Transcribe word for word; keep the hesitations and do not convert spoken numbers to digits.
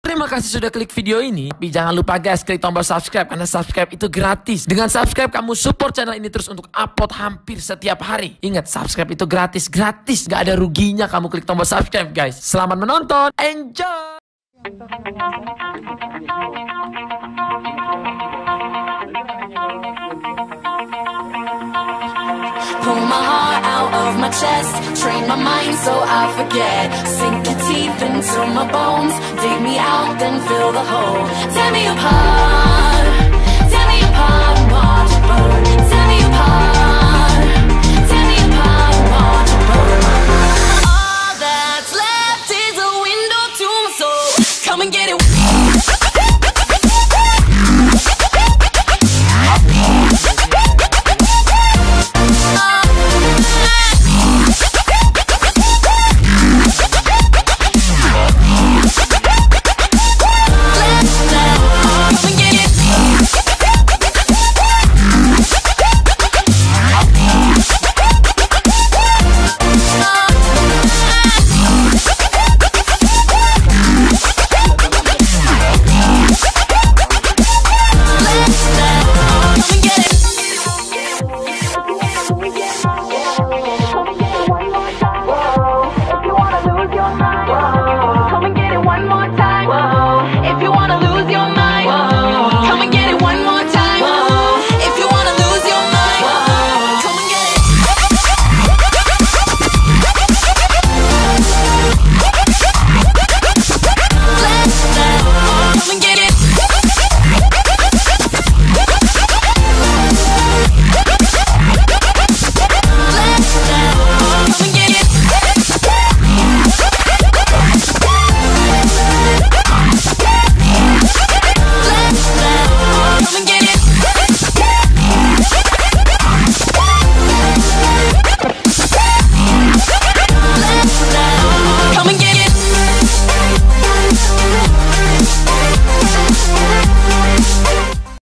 Terima kasih sudah klik video ini. Tapi jangan lupa guys, klik tombol subscribe karena subscribe itu gratis. Dengan subscribe kamu support channel ini terus untuk upload hampir setiap hari. Ingat, subscribe itu gratis, gratis, gak ada ruginya kamu klik tombol subscribe guys. Selamat menonton, enjoy. Pull my heart out of my chest, train my mind so I forget. Sink your teeth into my bones, dig me out, then fill the hole. Tear me apart, tear me apart and watch it burn. Tear me apart, tear me apart and watch it burn. All that's left is a window to my soul. Come and get it.